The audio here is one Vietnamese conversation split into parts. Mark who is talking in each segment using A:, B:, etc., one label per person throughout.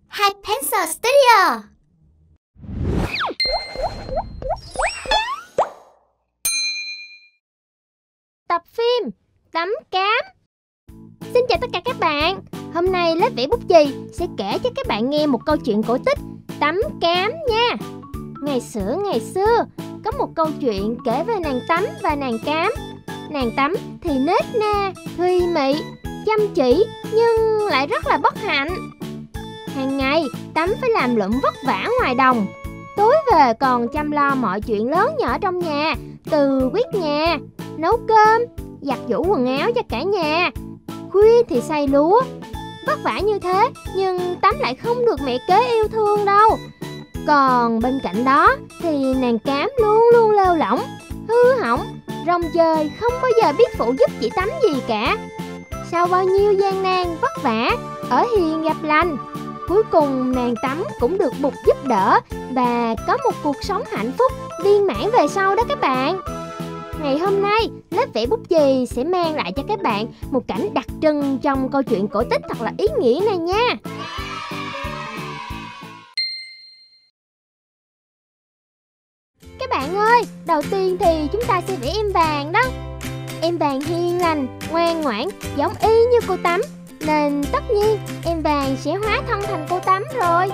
A: Hai Pencil Studio.
B: Tập phim Tấm Cám. Xin chào tất cả các bạn. Hôm nay lớp vẽ bút chì sẽ kể cho các bạn nghe một câu chuyện cổ tích Tấm Cám nha. Ngày xưa có một câu chuyện kể về nàng Tấm và nàng Cám. Nàng Tấm thì nết na, thùy mị, chăm chỉ nhưng lại rất là bất hạnh. Hàng ngày Tấm phải làm lụng vất vả ngoài đồng, tối về còn chăm lo mọi chuyện lớn nhỏ trong nhà, từ quét nhà, nấu cơm, giặt giũ quần áo cho cả nhà. Khuya thì xay lúa. Vất vả như thế nhưng Tấm lại không được mẹ kế yêu thương đâu. Còn bên cạnh đó thì nàng Cám luôn luôn lêu lỏng, hư hỏng, rong chơi, không bao giờ biết phụ giúp chị Tấm gì cả. Sau bao nhiêu gian nan vất vả, ở hiền gặp lành, cuối cùng nàng Tấm cũng được Bụt giúp đỡ và có một cuộc sống hạnh phúc viên mãn về sau đó các bạn. Ngày hôm nay, lớp vẽ bút chì sẽ mang lại cho các bạn một cảnh đặc trưng trong câu chuyện cổ tích thật là ý nghĩa này nha. Các bạn ơi, đầu tiên thì chúng ta sẽ vẽ em vàng đó. Em vàng hiền lành, ngoan ngoãn, giống y như cô Tấm, nên tất nhiên em vàng sẽ hóa thân thành cô Tấm rồi.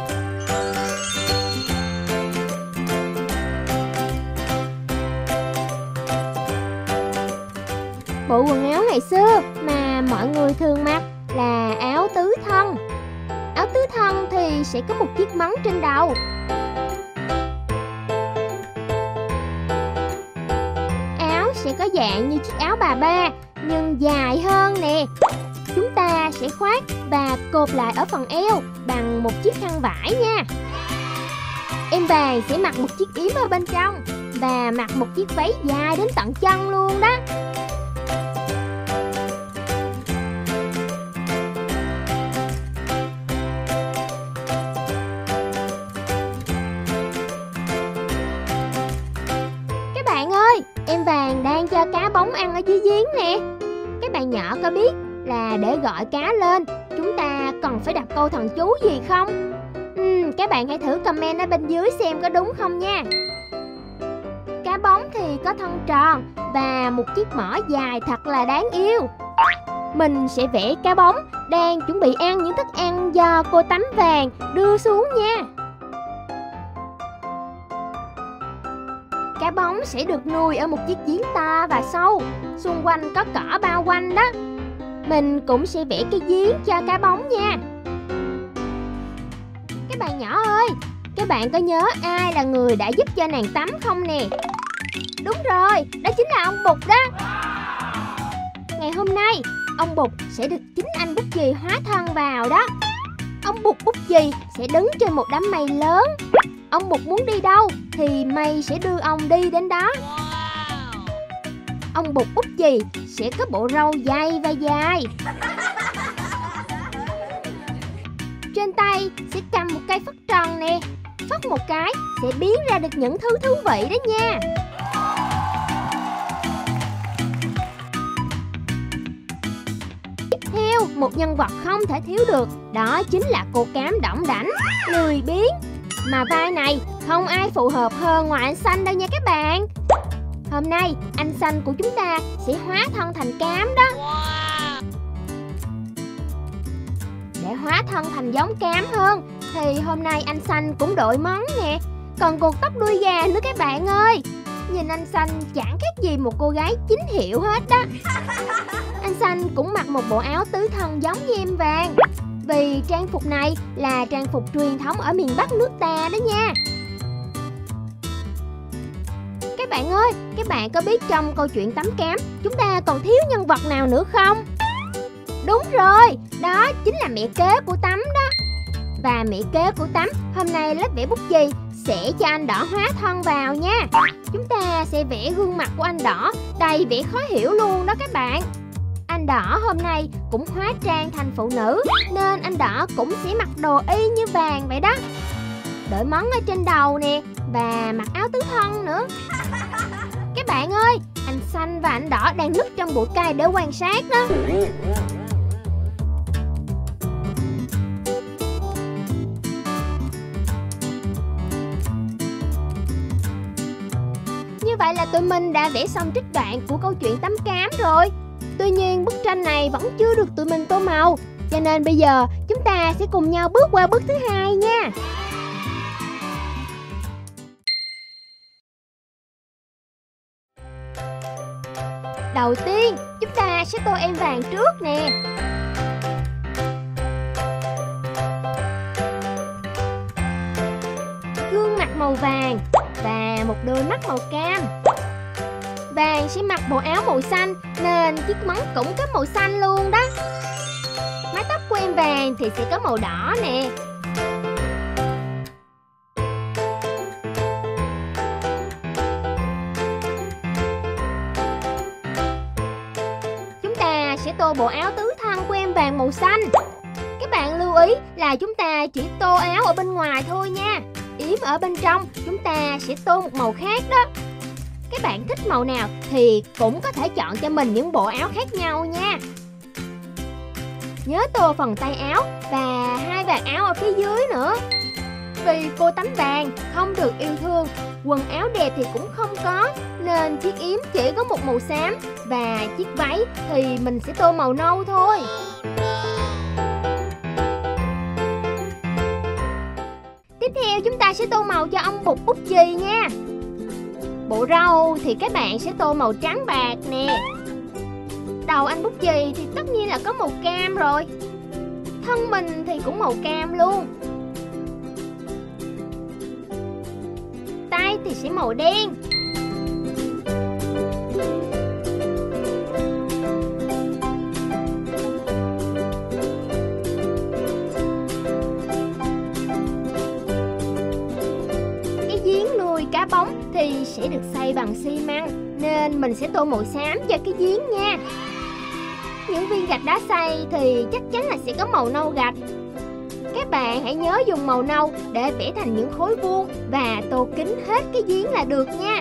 B: Bộ quần áo ngày xưa mà mọi người thường mặc là áo tứ thân. Áo tứ thân thì sẽ có một chiếc mấn trên đầu. Áo sẽ có dạng như chiếc áo bà ba nhưng dài hơn nè. Chúng ta sẽ khoác và cột lại ở phần eo bằng một chiếc khăn vải nha. Em vàng sẽ mặc một chiếc yếm ở bên trong và mặc một chiếc váy dài đến tận chân luôn đó. Các bạn ơi, em vàng đang cho cá bóng ăn ở dưới giếng nè. Các bạn nhỏ có biết là để gọi cá lên chúng ta cần phải đặt câu thần chú gì không? Các bạn hãy thử comment ở bên dưới xem có đúng không nha. Cá bóng thì có thân tròn và một chiếc mỏ dài thật là đáng yêu. Mình sẽ vẽ cá bóng đang chuẩn bị ăn những thức ăn do cô Tấm vàng đưa xuống nha. Cá bóng sẽ được nuôi ở một chiếc giếng to và sâu, xung quanh có cỏ bao quanh đó. Mình cũng sẽ vẽ cái giếng cho cá bóng nha. Các bạn nhỏ ơi, các bạn có nhớ ai là người đã giúp cho nàng Tấm không nè? Đúng rồi, đó chính là ông Bụt đó. Ngày hôm nay, ông Bụt sẽ được chính anh bút chì hóa thân vào đó. Ông Bụt bút chì sẽ đứng trên một đám mây lớn. Ông Bụt muốn đi đâu thì mây sẽ đưa ông đi đến đó. Ông Bụt bút chì sẽ có bộ râu dày và dài. Trên tay sẽ cầm một cây phất tròn nè. Phất một cái sẽ biến ra được những thứ thú vị đó nha. Tiếp theo, một nhân vật không thể thiếu được, đó chính là cô Cám đỏng đảnh, lười biếng. Mà vai này không ai phù hợp hơn ngoài anh Xanh đâu nha các bạn. Hôm nay anh Xanh của chúng ta sẽ hóa thân thành Cám đó. Để hóa thân thành giống Cám hơn thì hôm nay anh Xanh cũng đội mấn nè, còn cột tóc đuôi gà nữa các bạn ơi. Nhìn anh Xanh chẳng khác gì một cô gái chính hiệu hết đó. Anh Xanh cũng mặc một bộ áo tứ thân giống như em vàng, vì trang phục này là trang phục truyền thống ở miền Bắc nước ta đó nha. Các bạn ơi, các bạn có biết trong câu chuyện Tấm Cám chúng ta còn thiếu nhân vật nào nữa không? Đúng rồi, đó chính là mẹ kế của Tấm đó. Và mẹ kế của Tấm hôm nay lớp vẽ bút chì sẽ cho anh Đỏ hóa thân vào nha. Chúng ta sẽ vẽ gương mặt của anh Đỏ đầy vẻ khó hiểu luôn đó các bạn. Anh Đỏ hôm nay cũng hóa trang thành phụ nữ nên anh Đỏ cũng sẽ mặc đồ y như vàng vậy đó. Đội mấn ở trên đầu nè và mặc áo tứ thân nữa. Các bạn ơi, anh Xanh và anh Đỏ đang núp trong bụi cây để quan sát đó. vậy là tụi mình đã vẽ xong trích đoạn của câu chuyện Tấm Cám rồi. Tuy nhiên bức tranh này vẫn chưa được tụi mình tô màu, cho nên bây giờ chúng ta sẽ cùng nhau bước qua bước thứ hai nha. Đầu tiên, chúng ta sẽ tô em vàng trước nè. Gương mặt màu vàng và một đôi mắt màu cam. Vàng sẽ mặc bộ áo màu xanh nên chiếc móng cũng có màu xanh luôn đó. Mái tóc của em vàng thì sẽ có màu đỏ nè. Chúng ta sẽ tô bộ áo tứ thân của em vàng màu xanh. Các bạn lưu ý là chúng ta chỉ tô áo ở bên ngoài thôi nha. Yếm ở bên trong chúng ta sẽ tô một màu khác đó. Các bạn thích màu nào thì cũng có thể chọn cho mình những bộ áo khác nhau nha. Nhớ tô phần tay áo và hai vạt áo ở phía dưới nữa. Vì cô Tấm Vàng không được yêu thương, quần áo đẹp thì cũng không có, nên chiếc yếm chỉ có một màu xám và chiếc váy thì mình sẽ tô màu nâu thôi. Tiếp theo chúng ta sẽ tô màu cho ông Bụt Bút Chì nha. Bộ râu thì các bạn sẽ tô màu trắng bạc nè. Đầu anh Bút Chì thì tất nhiên là có màu cam rồi. Thân mình thì cũng màu cam luôn. Tay thì sẽ màu đen. Cái giếng nuôi cá bóng thì sẽ được xây bằng xi măng, nên mình sẽ tô màu xám cho cái giếng nha. Những viên gạch đá xay thì chắc chắn là sẽ có màu nâu gạch. Các bạn hãy nhớ dùng màu nâu để vẽ thành những khối vuông và tô kín hết cái giếng là được nha.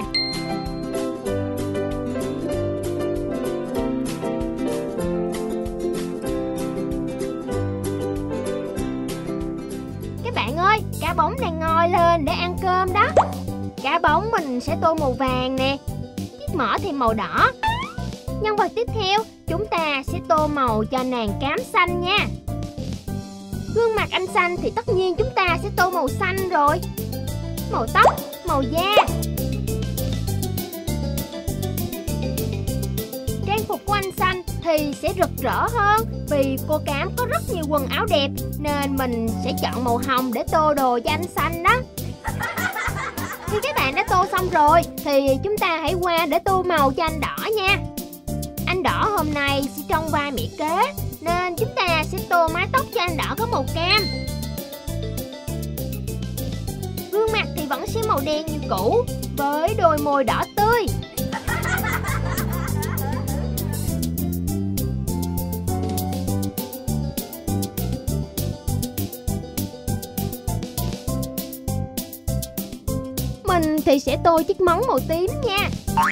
B: Các bạn ơi, cá bóng đang ngoi lên để ăn cơm đó. Cá bóng mình sẽ tô màu vàng nè. Chiếc mỏ thì màu đỏ. Nhân vật tiếp theo, chúng ta sẽ tô màu cho nàng cám xanh nha. Gương mặt anh xanh thì tất nhiên chúng ta sẽ tô màu xanh rồi. Màu tóc, màu da. Trang phục của anh xanh thì sẽ rực rỡ hơn, vì cô cám có rất nhiều quần áo đẹp, nên mình sẽ chọn màu hồng để tô đồ cho anh xanh đó. Khi các bạn đã tô xong rồi thì chúng ta hãy qua để tô màu cho anh đỏ nha. Anh đỏ hôm nay sẽ trong vai mẹ kế, nên chúng ta sẽ tô mái tóc cho anh đỏ có màu cam. Gương mặt thì vẫn sẽ màu đen như cũ, với đôi môi đỏ tươi. Mình thì sẽ tô chiếc móng màu tím nha.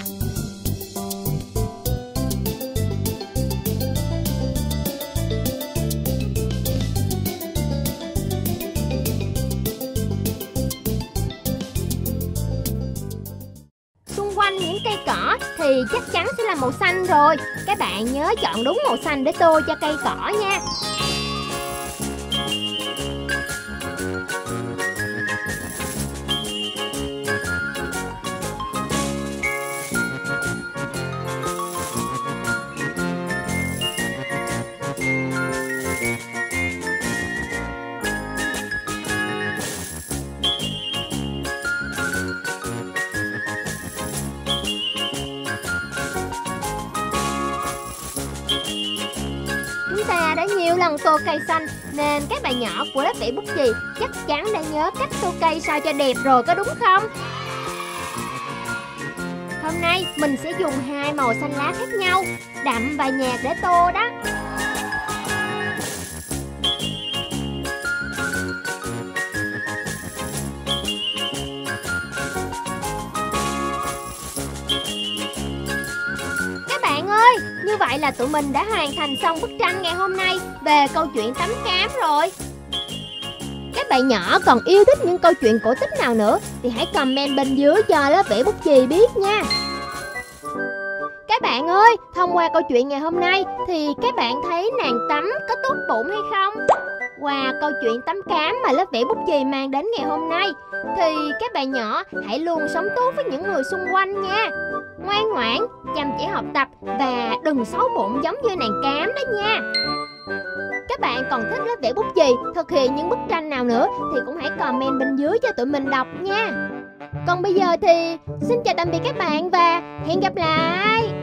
B: Xung quanh những cây cỏ thì chắc chắn sẽ là màu xanh rồi. Các bạn nhớ chọn đúng màu xanh để tô cho cây cỏ nha. Nhiều lần tô cây xanh nên các bạn nhỏ của lớp vẽ bút chì chắc chắn đã nhớ cách tô cây sao cho đẹp rồi, có đúng không? Hôm nay mình sẽ dùng hai màu xanh lá khác nhau, đậm và nhạt để tô đó. Như vậy là tụi mình đã hoàn thành xong bức tranh ngày hôm nay về câu chuyện Tấm Cám rồi. Các bạn nhỏ còn yêu thích những câu chuyện cổ tích nào nữa thì hãy comment bên dưới cho lớp vẽ bút chì biết nha. Các bạn ơi, thông qua câu chuyện ngày hôm nay thì các bạn thấy nàng Tắm có tốt bụng hay không? Qua câu chuyện tắm cám mà lớp vẽ bút chì mang đến ngày hôm nay thì các bạn nhỏ hãy luôn sống tốt với những người xung quanh nha. Ngoan ngoãn, chăm chỉ học tập và đừng xấu bụng giống như nàng Cám đó nha. Các bạn còn thích lớp vẽ bút chì thực hiện những bức tranh nào nữa thì cũng hãy comment bên dưới cho tụi mình đọc nha. Còn bây giờ thì xin chào tạm biệt các bạn và hẹn gặp lại.